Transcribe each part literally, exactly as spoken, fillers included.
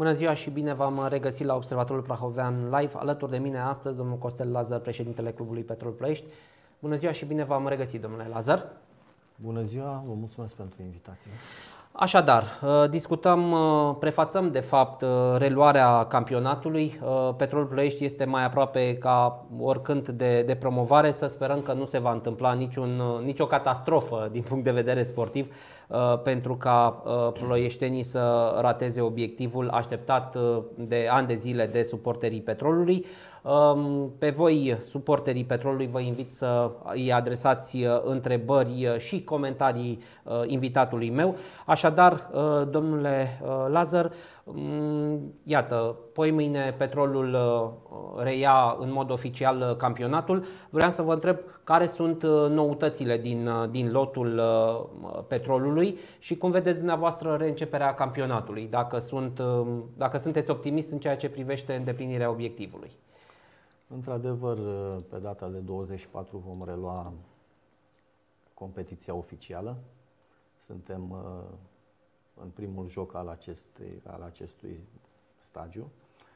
Bună ziua și bine v-am regăsit la Observatorul Prahovean Live. Alături de mine astăzi domnul Costel Lazar, președintele Clubului Petrol Ploiești. Bună ziua și bine v-am regăsit, domnule Lazar. Bună ziua, vă mulțumesc pentru invitație. Așadar, discutăm, prefațăm de fapt reluarea campionatului. Petrol Ploiești este mai aproape ca oricând de, de promovare. Să sperăm că nu se va întâmpla niciun, nicio catastrofă din punct de vedere sportiv pentru ca ploieștenii să rateze obiectivul așteptat de ani de zile de suporterii Petrolului. Pe voi, suporterii Petrolului, vă invit să îi adresați întrebări și comentarii invitatului meu. Așadar, domnule Lazar, iată, poimâine Petrolul reia în mod oficial campionatul. Vreau să vă întreb care sunt noutățile din, din lotul Petrolului și cum vedeți dumneavoastră reînceperea campionatului, dacă, sunt, dacă sunteți optimist în ceea ce privește îndeplinirea obiectivului. Într-adevăr, pe data de douăzeci și patru vom relua competiția oficială. Suntem în primul joc al, acestei, al acestui stagiu.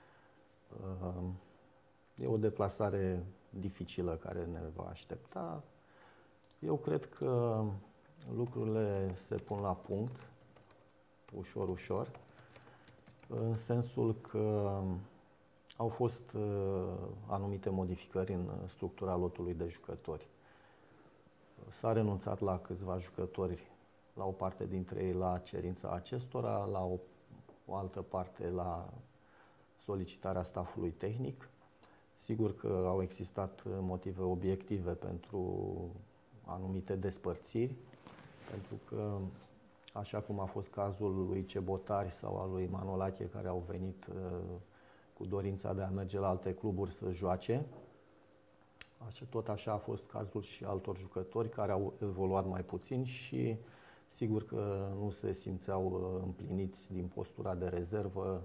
E o deplasare dificilă care ne va aștepta. Eu cred că lucrurile se pun la punct, ușor, ușor, în sensul că au fost uh, anumite modificări în structura lotului de jucători. S-a renunțat la câțiva jucători, la o parte dintre ei la cerința acestora, la o, o altă parte la solicitarea staffului tehnic. Sigur că au existat motive obiective pentru anumite despărțiri, pentru că, așa cum a fost cazul lui Cebotari sau al lui Manolache, care au venit uh, cu dorința de a merge la alte cluburi să joace. Așa, tot așa a fost cazul și altor jucători care au evoluat mai puțin și sigur că nu se simțeau împliniți din postura de rezervă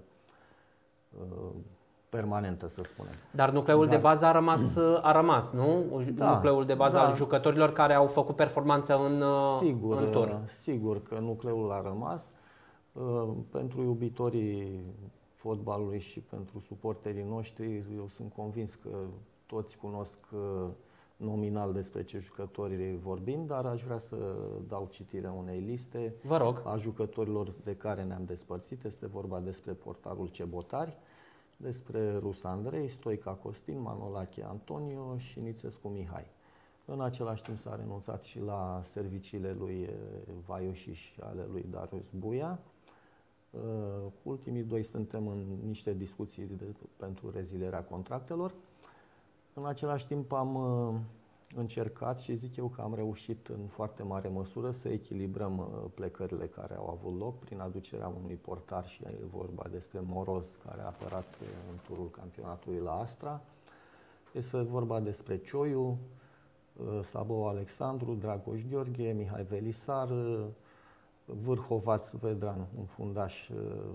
permanentă, să spunem. Dar nucleul Dar... de bază a rămas, a rămas, nu? Da, nucleul de bază da. al jucătorilor care au făcut performanță în, sigur, în tur. Sigur că nucleul a rămas. Pentru iubitorii fotbalului și pentru suporterii noștri, eu sunt convins că toți cunosc nominal despre ce jucători vorbim, dar aș vrea să dau citirea unei liste Vă rog. a jucătorilor de care ne-am despărțit. Este vorba despre portarul Cebotari, despre Rus Andrei, Stoica Costin, Manolache Antonio și Nițescu Mihai. În același timp s-a renunțat și la serviciile lui Vaioși și ale lui Darius Buia. Uh, ultimii doi suntem în niște discuții de, pentru rezilierea contractelor. În același timp am uh, încercat și zic eu că am reușit în foarte mare măsură să echilibrăm uh, plecările care au avut loc prin aducerea unui portar și e vorba despre Moroz, care a apărat uh, în turul campionatului la Astra. Este vorba despre Cioiu, uh, Sabou Alexandru, Dragoș Gheorghe, Mihai Velisar, uh, Vârhovaț Vedran, un fundaș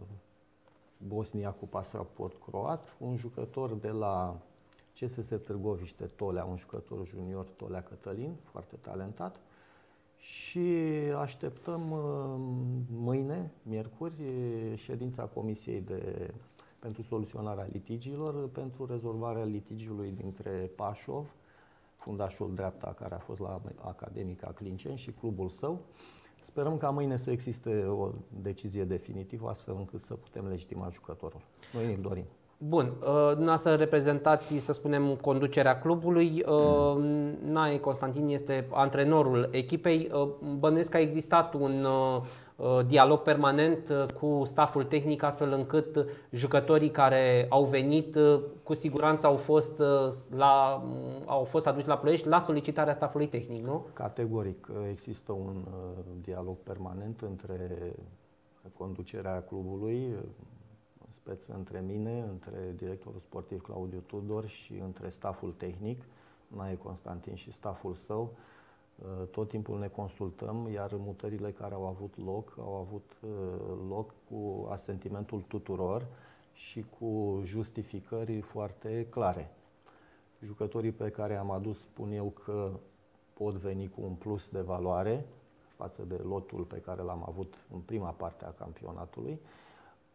Bosnia cu pașaport croat, un jucător de la C S S Târgoviște, Tolea, un jucător junior, Tolea Cătălin, foarte talentat. Și așteptăm mâine, miercuri, ședința Comisiei de, pentru soluționarea litigiilor, pentru rezolvarea litigiului dintre Pașov, fundașul dreapta care a fost la Academica Clinceni, și clubul său. Sperăm ca mâine să existe o decizie definitivă, astfel încât să putem legitima jucătorul. Noi ne dorim. Bun. Dumneavoastră reprezentați, să spunem, conducerea clubului. Nae Constantin este antrenorul echipei. Bănuiesc că a existat un dialog permanent cu stafful tehnic, astfel încât jucătorii care au venit cu siguranță au fost, la, au fost aduși la Ploiești la solicitarea staffului tehnic, nu? Categoric există un dialog permanent între conducerea clubului, în speță între mine, între directorul sportiv Claudiu Tudor și între stafful tehnic, Nae Constantin și stafful său. Tot timpul ne consultăm, iar mutările care au avut loc, au avut loc cu asentimentul tuturor și cu justificări foarte clare. Jucătorii pe care am adus spun eu că pot veni cu un plus de valoare față de lotul pe care l-am avut în prima parte a campionatului.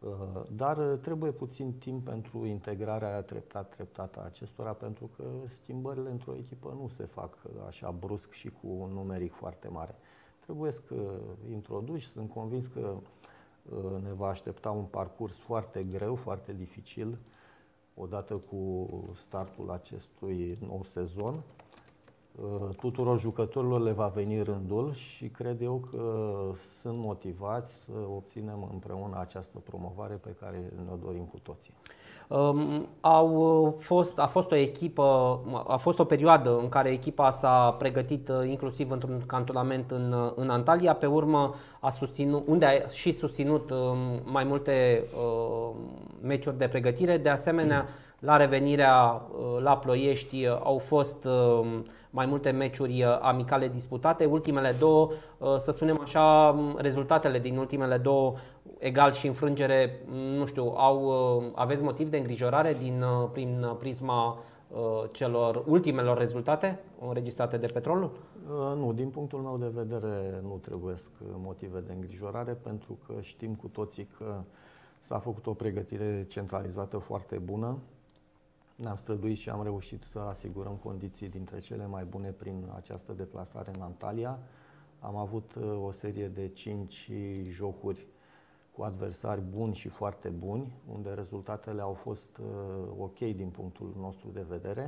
Dar trebuie puțin timp pentru integrarea treptat-treptată a acestora, pentru că schimbările într-o echipă nu se fac așa brusc și cu un numeric foarte mare. Trebuie să introduci, sunt convins că ne va aștepta un parcurs foarte greu, foarte dificil, odată cu startul acestui nou sezon. Tuturor jucătorilor le va veni rândul și cred eu că sunt motivați să obținem împreună această promovare pe care ne-o dorim cu toții. Um, au fost, a fost o echipă, a fost o perioadă în care echipa s-a pregătit inclusiv într-un cantonament în, în Antalya, pe urmă a susținut, unde a și susținut um, mai multe uh, meciuri de pregătire. De asemenea, mm. la revenirea uh, la Ploiești uh, au fost uh, mai multe meciuri uh, amicale disputate. Ultimele două, uh, să spunem așa, rezultatele din ultimele două, egal și înfrângere, nu știu, au, uh, aveți motiv de îngrijorare din, uh, prin prisma uh, celor ultimelor rezultate înregistrate de Petrolul? Uh, nu, din punctul meu de vedere nu trebuie motive de îngrijorare, pentru că știm cu toții că s-a făcut o pregătire centralizată foarte bună. Ne-am străduit și am reușit să asigurăm condiții dintre cele mai bune prin această deplasare în Antalya. Am avut o serie de cinci jocuri cu adversari buni și foarte buni, unde rezultatele au fost ok din punctul nostru de vedere.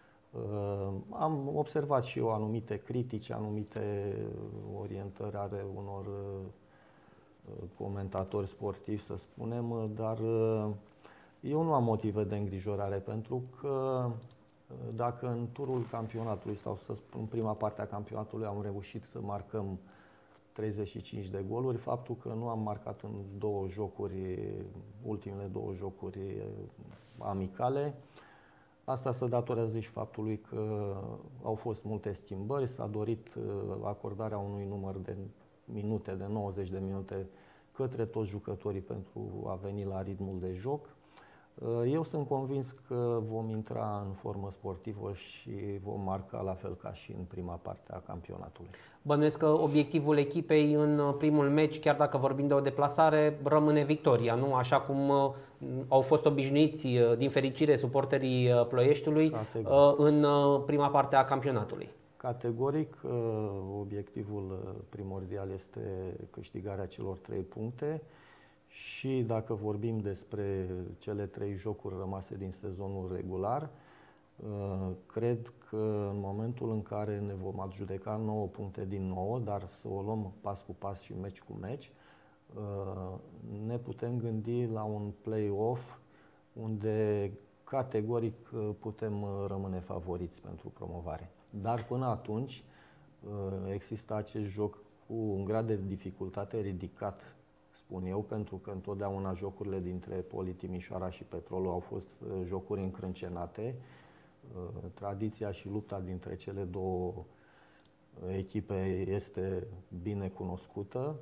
Am observat și eu anumite critici, anumite orientări ale unor comentatori sportivi, să spunem, dar eu nu am motive de îngrijorare, pentru că dacă în turul campionatului sau să spun, în prima parte a campionatului am reușit să marcăm treizeci și cinci de goluri, faptul că nu am marcat în două jocuri, ultimele două jocuri amicale, asta se datorează și faptului că au fost multe schimbări, s-a dorit acordarea unui număr de minute, de nouăzeci de minute, către toți jucătorii pentru a veni la ritmul de joc. Eu sunt convins că vom intra în formă sportivă și vom marca la fel ca și în prima parte a campionatului. Bănuiesc că obiectivul echipei în primul meci, chiar dacă vorbim de o deplasare, rămâne victoria, nu? Așa cum au fost obișnuiți, din fericire, suporterii Ploieștiului Categoric. În prima parte a campionatului. Categoric, obiectivul primordial este câștigarea celor trei puncte. Și dacă vorbim despre cele trei jocuri rămase din sezonul regular, cred că în momentul în care ne vom adjudeca nouă puncte din nouă, dar să o luăm pas cu pas și meci cu meci, ne putem gândi la un play-off unde categoric putem rămâne favoriți pentru promovare. Dar până atunci există acest joc cu un grad de dificultate ridicat, spun eu, pentru că întotdeauna jocurile dintre Poli Timișoara și Petrolul au fost jocuri încrâncenate. Tradiția și lupta dintre cele două echipe este bine cunoscută.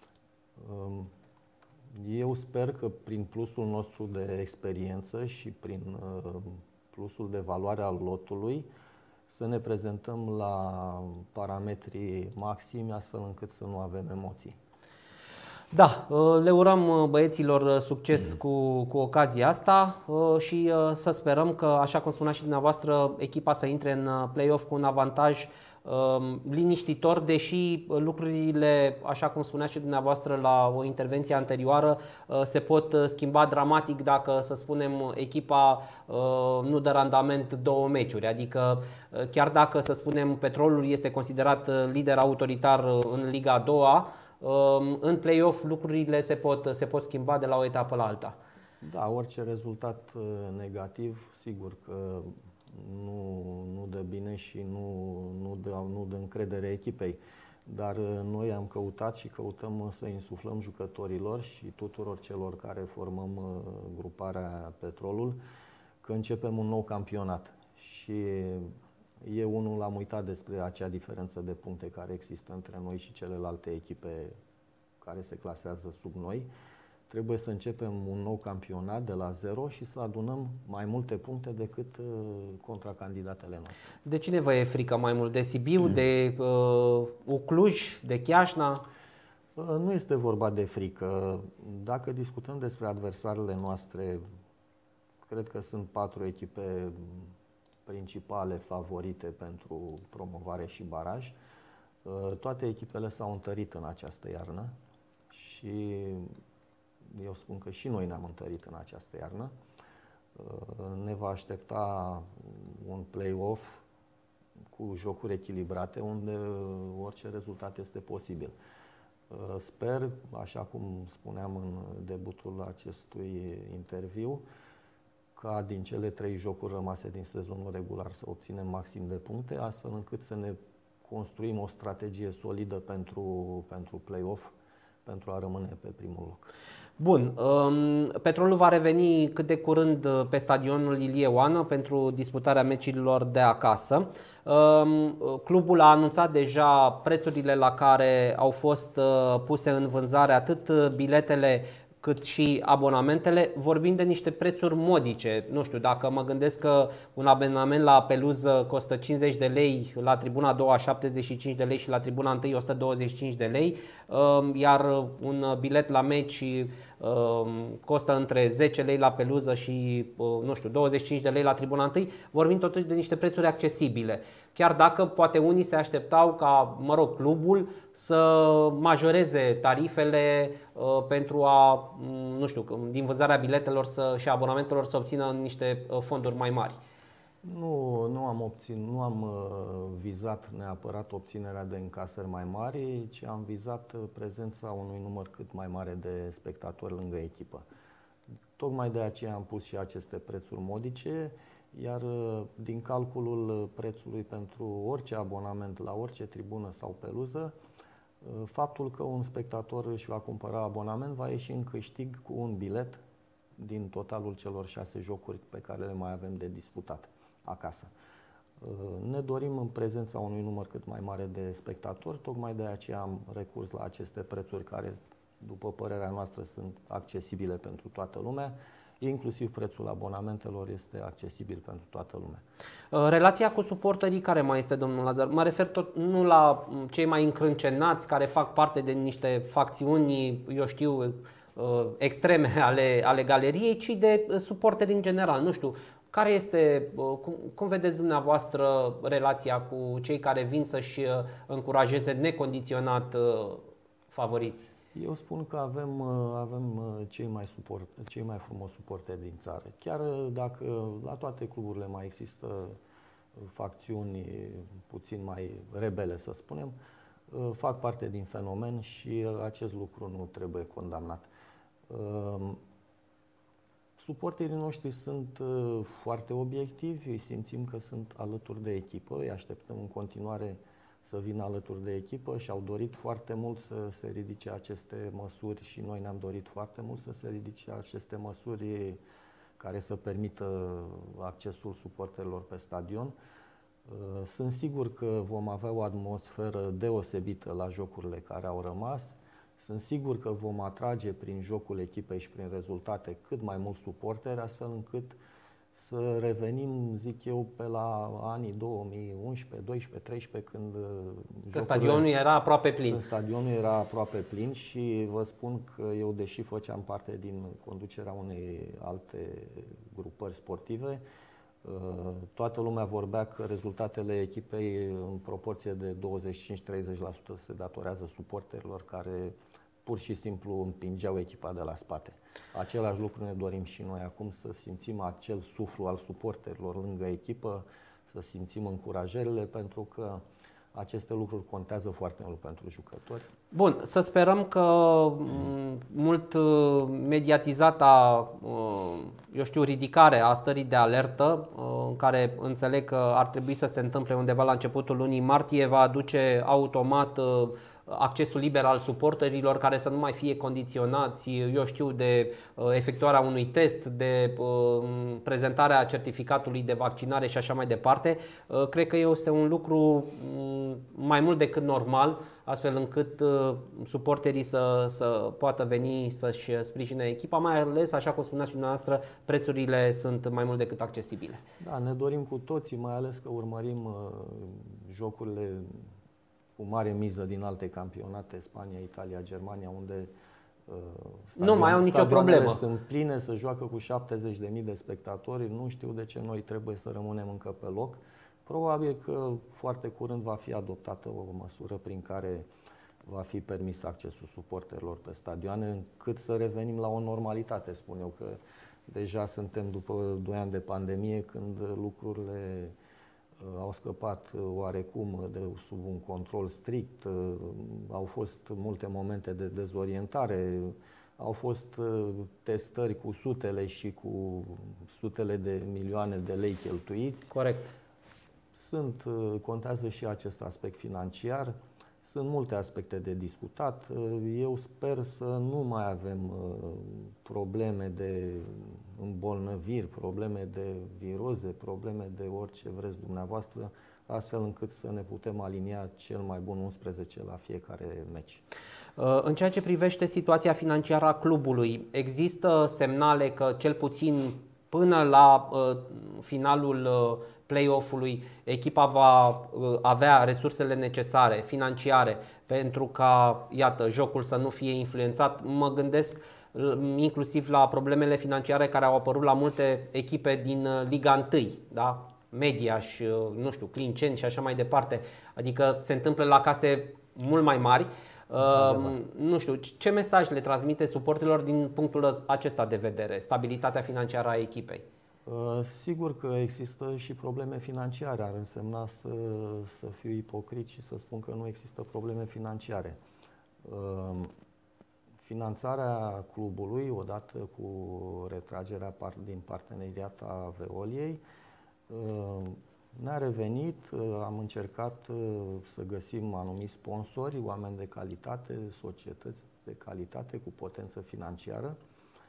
Eu sper că prin plusul nostru de experiență și prin plusul de valoare al lotului să ne prezentăm la parametrii maximi, astfel încât să nu avem emoții. Da, le urăm băieților succes cu, cu ocazia asta și să sperăm că, așa cum spunea și dumneavoastră, echipa să intre în play-off cu un avantaj liniștitor, deși lucrurile, așa cum spunea și dumneavoastră la o intervenție anterioară, se pot schimba dramatic dacă, să spunem, echipa nu dă randament două meciuri. Adică chiar dacă, să spunem, Petrolul este considerat lider autoritar în Liga a doua, în play-off lucrurile se pot, se pot schimba de la o etapă la alta. Da, orice rezultat negativ, sigur că nu, nu dă bine și nu, nu, dă, nu dă încredere echipei. Dar noi am căutat și căutăm să insuflăm jucătorilor și tuturor celor care formăm gruparea Petrolul că începem un nou campionat. Și eu unul am uitat despre acea diferență de puncte care există între noi și celelalte echipe care se clasează sub noi. Trebuie să începem un nou campionat de la zero și să adunăm mai multe puncte decât uh, contracandidatele noastre. De cine vă e frică mai mult? De Sibiu, mm. de uh, Ucluj, de Chiajna? Nu este vorba de frică. Dacă discutăm despre adversarele noastre, cred că sunt patru echipe principale favorite pentru promovare și baraj. Toate echipele s-au întărit în această iarnă și eu spun că și noi ne-am întărit în această iarnă. Ne va aștepta un play-off cu jocuri echilibrate, unde orice rezultat este posibil. Sper, așa cum spuneam în debutul acestui interviu, ca din cele trei jocuri rămase din sezonul regular să obținem maxim de puncte, astfel încât să ne construim o strategie solidă pentru, pentru play-off, pentru a rămâne pe primul loc. Bun, um, Petrolul va reveni cât de curând pe stadionul Ilie Oană pentru disputarea meciurilor de acasă. Um, clubul a anunțat deja prețurile la care au fost uh, puse în vânzare atât biletele cât și abonamentele, vorbim de niște prețuri modice. Nu știu, dacă mă gândesc că un abonament la peluză costă cincizeci de lei, la tribuna a doua șaptezeci și cinci de lei și la tribuna întâi o sută douăzeci și cinci de lei, iar un bilet la meci costă între zece lei la peluză și, nu știu, douăzeci și cinci de lei la tribuna întâi, vorbim totuși de niște prețuri accesibile. Chiar dacă poate unii se așteptau ca, mă rog, clubul să majoreze tarifele uh, pentru a, nu știu, din vânzarea biletelor să, și abonamentelor să obțină niște fonduri mai mari. Nu, nu am, obțin, nu am uh, vizat neapărat obținerea de încasări mai mari, ci am vizat prezența unui număr cât mai mare de spectatori lângă echipă. Tocmai de aceea am pus și aceste prețuri modice, iar din calculul prețului pentru orice abonament la orice tribună sau peluză, faptul că un spectator își va cumpăra abonament va ieși în câștig cu un bilet din totalul celor șase jocuri pe care le mai avem de disputat acasă. Ne dorim în prezența unui număr cât mai mare de spectatori, tocmai de aceea am recurs la aceste prețuri care, după părerea noastră, sunt accesibile pentru toată lumea. Inclusiv prețul abonamentelor este accesibil pentru toată lumea. Relația cu suporterii care mai este, domnul Lazar? Mă refer tot nu la cei mai încrâncenați care fac parte de niște facțiuni, eu știu, extreme ale, ale galeriei, ci de suporteri în general. Nu știu, care este, cum, cum vedeți dumneavoastră relația cu cei care vin să-și încurajeze necondiționat favoriți? Eu spun că avem, avem cei mai, suport, cei mai frumos suporteri din țară. Chiar dacă la toate cluburile mai există facțiuni puțin mai rebele, să spunem, fac parte din fenomen și acest lucru nu trebuie condamnat. Suporterii noștri sunt foarte obiectivi, îi simțim că sunt alături de echipă, îi așteptăm în continuare să vină alături de echipă și au dorit foarte mult să se ridice aceste măsuri și noi ne-am dorit foarte mult să se ridice aceste măsuri care să permită accesul suporterilor pe stadion. Sunt sigur că vom avea o atmosferă deosebită la jocurile care au rămas. Sunt sigur că vom atrage prin jocul echipei și prin rezultate cât mai mulți suporteri, astfel încât să revenim, zic eu, pe la anii două mii unsprezece, doisprezece, treisprezece, când că stadionul era aproape plin. Când stadionul era aproape plin și vă spun că eu, deși făceam parte din conducerea unei alte grupări sportive, toată lumea vorbea că rezultatele echipei în proporție de douăzeci și cinci la treizeci la sută se datorează suporterilor care pur și simplu împingeau echipa de la spate. Același lucru ne dorim și noi acum, să simțim acel suflu al suporterilor lângă echipă, să simțim încurajările, pentru că aceste lucruri contează foarte mult pentru jucători. Bun, să sperăm că mult mediatizata, eu știu, ridicare a stării de alertă, în care înțeleg că ar trebui să se întâmple undeva la începutul lunii martie, va aduce automat accesul liber al suporterilor, care să nu mai fie condiționați, eu știu, de efectuarea unui test, de prezentarea certificatului de vaccinare și așa mai departe. Cred că este un lucru mai mult decât normal, astfel încât suporterii să, să poată veni să-și sprijine echipa, mai ales, așa cum spuneați și dumneavoastră, prețurile sunt mai mult decât accesibile. Da, ne dorim cu toții, mai ales că urmărim uh, jocurile cu mare miză din alte campionate, Spania, Italia, Germania, unde nu mai au nicio problemă. Sunt pline, se joacă cu șaptezeci de mii de spectatori, nu știu de ce noi trebuie să rămânem încă pe loc. Probabil că foarte curând va fi adoptată o măsură prin care va fi permis accesul suporterilor pe stadioane, încât să revenim la o normalitate, spun eu, că deja suntem după doi ani de pandemie, când lucrurile au scăpat oarecum de sub un control strict, au fost multe momente de dezorientare, au fost testări cu sutele și cu sutele de milioane de lei cheltuiți. Corect. Sunt, contează și acest aspect financiar. Sunt multe aspecte de discutat. Eu sper să nu mai avem probleme de îmbolnăviri, probleme de viroze, probleme de orice vreți dumneavoastră, astfel încât să ne putem alinia cel mai bun unsprezece la fiecare meci. În ceea ce privește situația financiară a clubului, există semnale că cel puțin până la uh, finalul uh, play-off-ului echipa va uh, avea resursele necesare financiare pentru ca, iată, jocul să nu fie influențat? Mă gândesc uh, inclusiv la problemele financiare care au apărut la multe echipe din uh, Liga unu, da? Mediaș, uh, nu știu, Clinceni și așa mai departe. Adică se întâmplă la case mult mai mari. Uh, nu știu, ce mesaj le transmite suporterilor din punctul acesta de vedere, stabilitatea financiară a echipei? Uh, sigur că există și probleme financiare, ar însemna să, să fiu ipocrit și să spun că nu există probleme financiare. Uh, finanțarea clubului, odată cu retragerea par, din parteneriat a Veoliei, uh, ne-a revenit, am încercat să găsim anumiți sponsori, oameni de calitate, societăți de calitate cu potență financiară.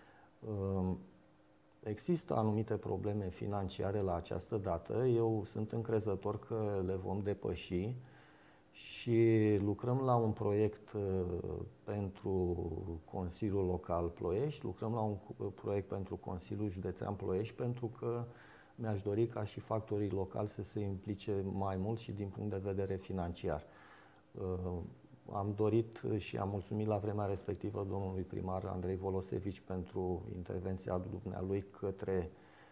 Există anumite probleme financiare la această dată. Eu sunt încrezător că le vom depăși și lucrăm la un proiect pentru Consiliul Local Ploiești, lucrăm la un proiect pentru Consiliul Județean Ploiești, pentru că mi-aș dori ca și factorii locali să se implice mai mult și din punct de vedere financiar. Am dorit și am mulțumit la vremea respectivă domnului primar Andrei Volosevici pentru intervenția dumnealui către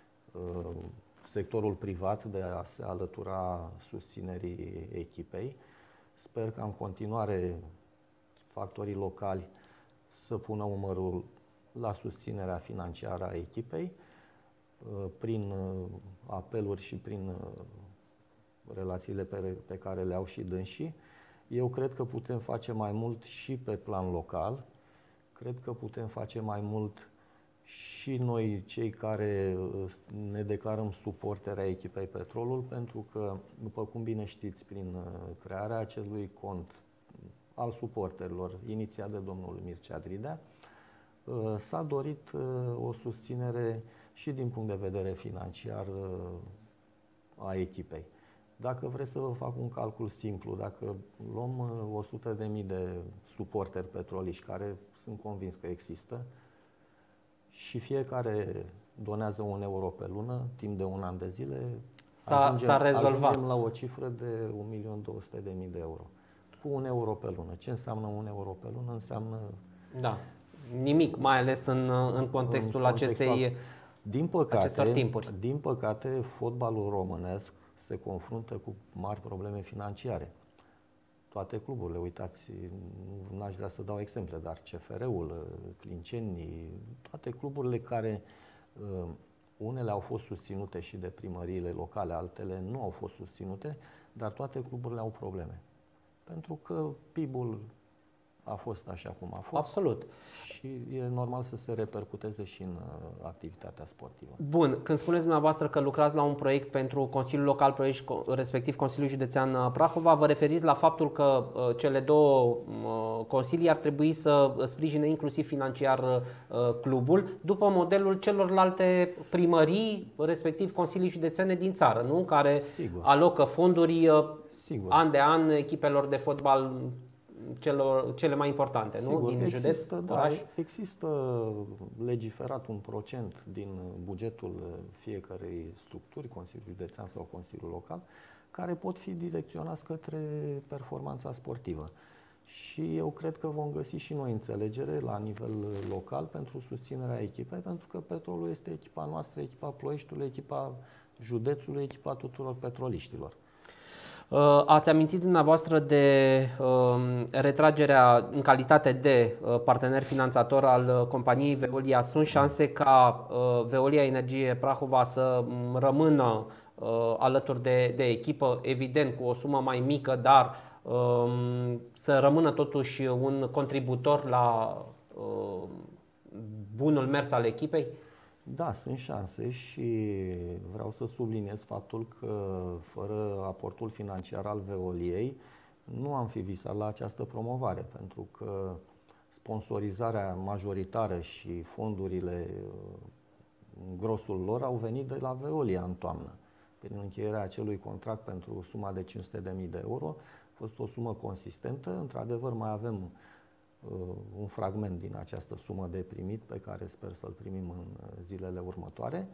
sectorul privat de a se alătura susținerii echipei. Sper că în continuare factorii locali să pună umărul la susținerea financiară a echipei, prin apeluri și prin relațiile pe, pe care le au și dânsii. Eu cred că putem face mai mult și pe plan local. Cred că putem face mai mult și noi, cei care ne declarăm suporteri ai echipei Petrolul, pentru că, după cum bine știți, prin crearea acelui cont al suporterilor, inițiat de domnul Mircea Dridea, s-a dorit o susținere și din punct de vedere financiar a echipei. Dacă vreți să vă fac un calcul simplu, dacă luăm o sută de mii de suporteri petroliști, care sunt convins că există, și fiecare donează un euro pe lună, timp de un an de zile, ajungem, ajungem la o cifră de un milion două sute de mii de euro. Cu un euro pe lună. Ce înseamnă un euro pe lună? Înseamnă... Da. Nimic, mai ales în, în contextul în acestei, din păcate, acestor timpuri. Din păcate, fotbalul românesc se confruntă cu mari probleme financiare. Toate cluburile, uitați, nu aș vrea să dau exemple, dar C F R-ul, Clinceni, toate cluburile care, unele au fost susținute și de primăriile locale, altele nu au fost susținute, dar toate cluburile au probleme. Pentru că P I B-ul a fost așa cum a fost. Absolut. Și e normal să se repercuteze și în uh, activitatea sportivă. Bun, când spuneți dumneavoastră că lucrați la un proiect pentru Consiliul Local Ploiești, respectiv Consiliul Județean Prahova, vă referiți la faptul că uh, cele două uh, consilii ar trebui să sprijine inclusiv financiar uh, clubul, după modelul celorlalte primării, respectiv Consilii Județene din țară, nu? Care Sigur. alocă fonduri uh, an de an echipelor de fotbal celor, cele mai importante, Sigur, nu? Din există, județ, da, oraș? există legiferat un procent din bugetul fiecărei structuri, Consiliul Județean sau Consiliul Local, care pot fi direcționați către performanța sportivă. Și eu cred că vom găsi și noi înțelegere la nivel local pentru susținerea echipei, pentru că Petrolul este echipa noastră, echipa Ploieștiului, echipa județului, echipa tuturor petroliștilor. Ați amintit dumneavoastră de uh, retragerea în calitate de uh, partener finanțator al companiei Veolia. Sunt șanse ca uh, Veolia Energie Prahova să rămână uh, alături de, de echipă, evident cu o sumă mai mică, dar uh, să rămână totuși un contributor la uh, bunul mers al echipei? Da, sunt șanse și vreau să subliniez faptul că fără aportul financiar al Veoliei nu am fi visat la această promovare, pentru că sponsorizarea majoritară și fondurile, grosul lor, au venit de la Veolia în toamnă. Prin încheierea acelui contract pentru suma de cinci sute de mii de euro, a fost o sumă consistentă. Într-adevăr, mai avem un fragment din această sumă de primit pe care sper să-l primim în zilele următoare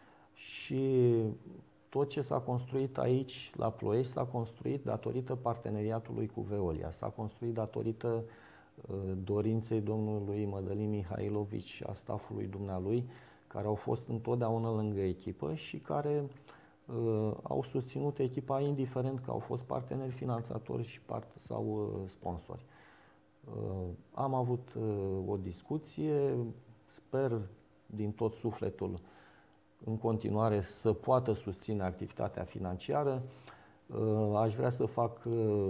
și tot ce s-a construit aici la Ploiești s-a construit datorită parteneriatului cu Veolia, s-a construit datorită dorinței domnului Mădălin Mihailovici și a staffului dumnealui, care au fost întotdeauna lângă echipă și care uh, au susținut echipa indiferent că au fost parteneri finanțatori și part- sau uh, sponsori. Am avut o discuție, sper din tot sufletul în continuare să poată susține activitatea financiară. Aș vrea să fac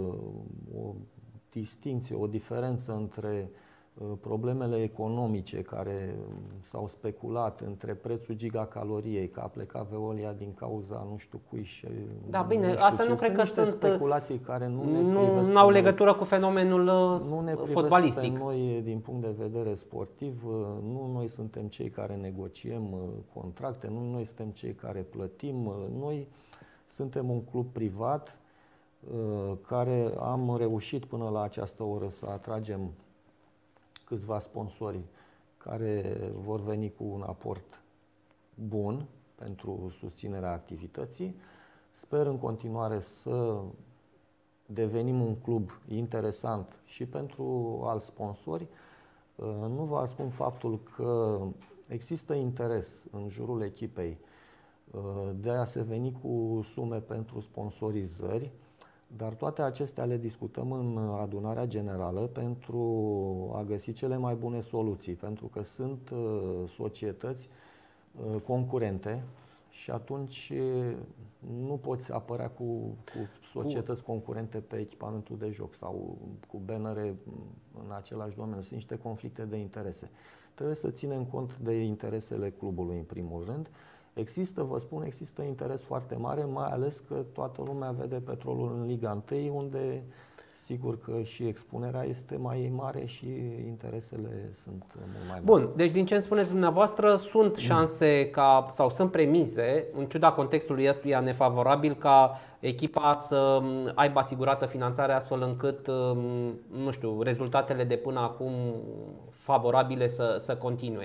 o distinție, o diferență între problemele economice care s-au speculat, între prețul gigacaloriei, că a plecat Veolia din cauza nu știu cui și da, bine, nu știu asta ce. nu cred sunt că sunt speculații care nu ne nu au legătură cu fenomenul nu ne fotbalistic. Pe noi din punct de vedere sportiv, nu noi suntem cei care negociem contracte, nu noi suntem cei care plătim, noi suntem un club privat care am reușit până la această oră să atragem câțiva sponsori care vor veni cu un aport bun pentru susținerea activității. Sper în continuare să devenim un club interesant și pentru alți sponsori. Nu vă ascund faptul că există interes în jurul echipei de a se veni cu sume pentru sponsorizări, dar toate acestea le discutăm în adunarea generală pentru a găsi cele mai bune soluții, pentru că sunt societăți concurente și atunci nu poți apărea cu, cu societăți concurente pe echipamentul de joc sau cu bannere în același domeniu. Sunt niște conflicte de interese. Trebuie să ținem cont de interesele clubului în primul rând. Există, vă spun, există interes foarte mare, mai ales că toată lumea vede Petrolul în Liga unu, unde sigur că și expunerea este mai mare și interesele sunt mult mai mari. Bun, deci din ce îmi spuneți dumneavoastră, sunt șanse ca, sau sunt premize, în ciuda contextului ăstuia nefavorabil, ca echipa să aibă asigurată finanțarea astfel încât, nu știu, rezultatele de până acum favorabile să, să continue.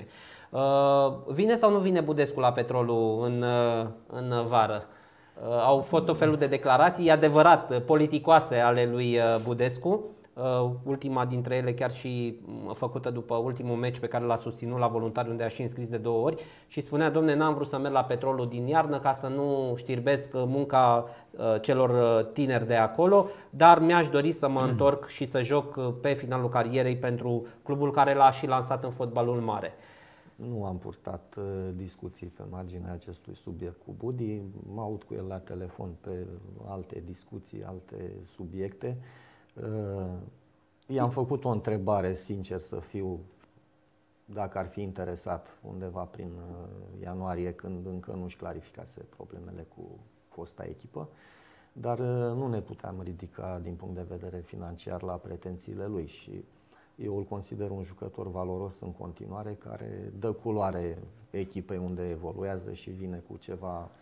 Vine sau nu vine Budescu la Petrolul în, în vară? Au fost tot felul de declarații, e adevărat, politicoase ale lui Budescu, ultima dintre ele chiar și făcută după ultimul meci pe care l-a susținut la Voluntari, unde a și înscris de două ori și spunea: domne, n-am vrut să merg la Petrolul din iarnă ca să nu știrbesc munca celor tineri de acolo, dar mi-aș dori să mă întorc și să joc pe finalul carierei pentru clubul care l-a și lansat în fotbalul mare. Nu am purtat uh, discuții pe marginea acestui subiect cu Budi, mă aud cu el la telefon pe alte discuții, alte subiecte. Uh, I-am făcut o întrebare, sincer să fiu, dacă ar fi interesat undeva prin uh, ianuarie, când încă nu-și clarificase problemele cu fosta echipă, dar uh, nu ne puteam ridica din punct de vedere financiar la pretențiile lui și eu îl consider un jucător valoros în continuare, care dă culoare echipei unde evoluează și vine cu ceva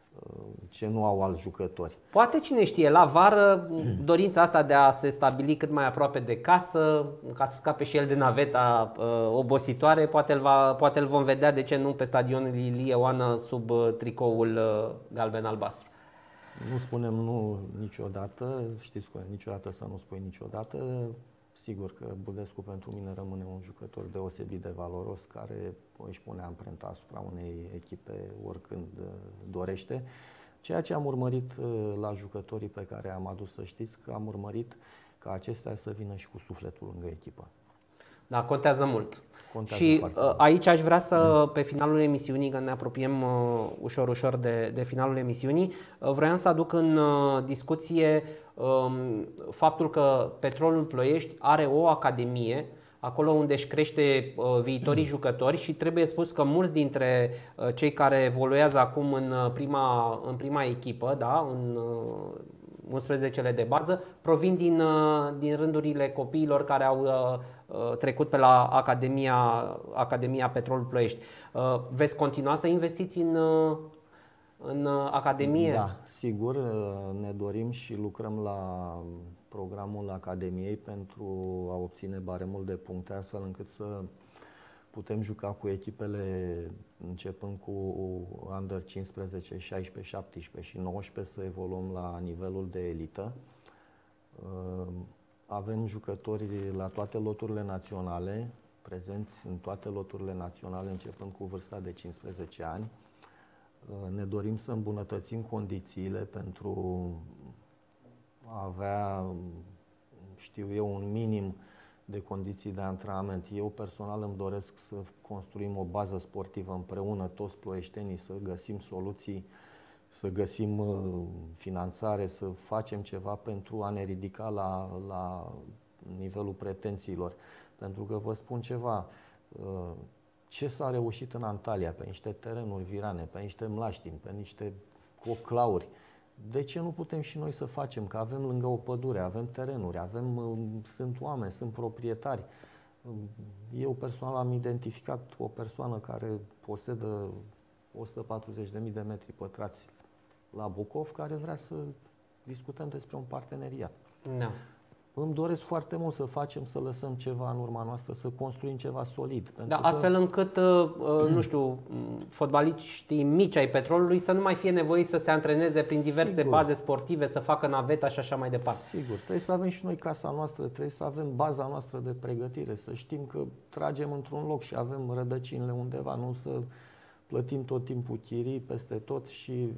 ce nu au alți jucători. Poate cine știe, la vară, dorința asta de a se stabili cât mai aproape de casă, ca să scape și el de naveta uh, obositoare, poate îl, va, poate îl vom vedea, de ce nu, pe stadionul Ilie Oană sub uh, tricoul uh, galben-albastru. Nu spunem nu niciodată, știți că niciodată să nu spui niciodată. Sigur că Budescu pentru mine rămâne un jucător deosebit de valoros, care își pune amprenta asupra unei echipe oricând dorește. Ceea ce am urmărit la jucătorii pe care am adus, să știți că am urmărit ca acestea să vină și cu sufletul lângă echipă. Da, contează mult. Contează și mult. Aici aș vrea să, pe finalul emisiunii, că ne apropiem uh, ușor, ușor de, de finalul emisiunii, uh, vreau să aduc în uh, discuție um, faptul că Petrolul Ploiești are o academie, acolo unde își crește uh, viitorii mm. jucători, și trebuie spus că mulți dintre uh, cei care evoluează acum în prima, în prima echipă, da, în uh, unsprezecele de bază, provin din, din rândurile copiilor care au uh, trecut pe la Academia, Academia Petrolul Ploiești. Uh, veți continua să investiți în, uh, în Academie? Da, sigur, ne dorim și lucrăm la programul Academiei pentru a obține baremul de puncte, astfel încât să putem juca cu echipele începând cu Under cincisprezece, șaisprezece, șaptesprezece și nouăsprezece, să evoluăm la nivelul de elită. Avem jucători la toate loturile naționale, prezenți în toate loturile naționale, începând cu vârsta de cincisprezece ani. Ne dorim să îmbunătățim condițiile pentru a avea, știu eu, un minim de condiții de antrenament. Eu personal îmi doresc să construim o bază sportivă împreună, toți ploieștenii, să găsim soluții, să găsim finanțare, să facem ceva pentru a ne ridica la, la nivelul pretențiilor. Pentru că vă spun ceva, ce s-a reușit în Antalya, pe niște terenuri virane, pe niște mlaștini, pe niște coclauri, de ce nu putem și noi să facem? Că avem lângă o pădure, avem terenuri, avem, sunt oameni, sunt proprietari. Eu personal am identificat o persoană care posedă o sută patruzeci de mii de metri pătrați la Bucov, care vrea să discutăm despre un parteneriat. Da. Îmi doresc foarte mult să facem, să lăsăm ceva în urma noastră, să construim ceva solid. Da, astfel că... încât, nu știu, fotbaliștii mici ai Petrolului să nu mai fie nevoiți să se antreneze prin diverse Sigur. baze sportive, să facă naveta și așa mai departe. Sigur, trebuie să avem și noi casa noastră, trebuie să avem baza noastră de pregătire, să știm că tragem într-un loc și avem rădăcinile undeva, nu să plătim tot timpul chirii peste tot și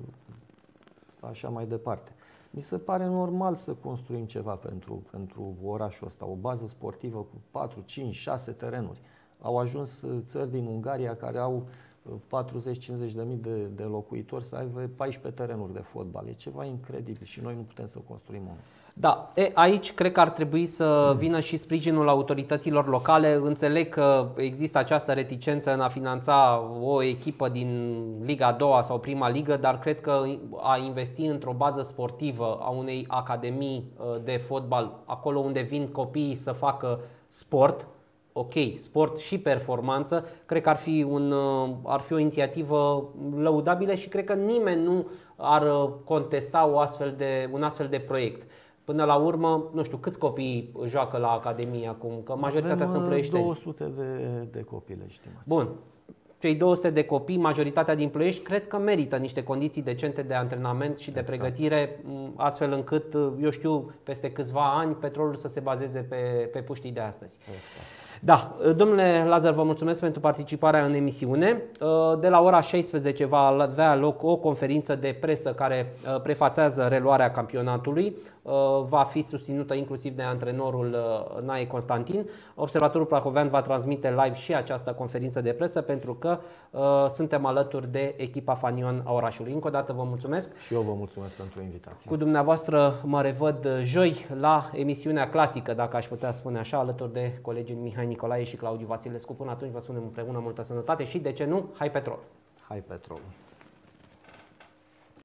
așa mai departe. Mi se pare normal să construim ceva pentru, pentru orașul ăsta, o bază sportivă cu patru, cinci, șase terenuri. Au ajuns țări din Ungaria care au patruzeci cincizeci de mii de, de locuitori să aibă paisprezece terenuri de fotbal. E ceva incredibil și noi nu putem să construim unul. Da, e, aici cred că ar trebui să vină și sprijinul autorităților locale. Înțeleg că există această reticență în a finanța o echipă din Liga a doua sau Prima Ligă, dar cred că a investi într-o bază sportivă a unei academii de fotbal, acolo unde vin copiii să facă sport, ok, sport și performanță, cred că ar fi, un, ar fi o inițiativă lăudabilă și cred că nimeni nu ar contesta o astfel de, un astfel de proiect. Până la urmă, nu știu, câți copii joacă la Academie acum? Că majoritatea Avem sunt ploieșteni. două sute de, de copii, le estimați. Bun. Cei două sute de copii, majoritatea din Ploiești, cred că merită niște condiții decente de antrenament și de exact. pregătire, astfel încât, eu știu, peste câțiva ani, Petrolul să se bazeze pe, pe puștii de astăzi. Exact. Da, domnule Lazar, vă mulțumesc pentru participarea în emisiune. De la ora șaisprezece va avea loc o conferință de presă care prefațează reluarea campionatului. Va fi susținută inclusiv de antrenorul Nae Constantin. Observatorul Prahovean va transmite live și această conferință de presă pentru că uh, suntem alături de echipa Fanion a orașului. Încă o dată vă mulțumesc. Și eu vă mulțumesc pentru invitație. Cu dumneavoastră mă revăd joi la emisiunea clasică, dacă aș putea spune așa, alături de colegii Mihai Nicolae și Claudiu Vasilescu. Până atunci vă spunem împreună multă sănătate și, de ce nu, hai Petrol! Hai Petrol!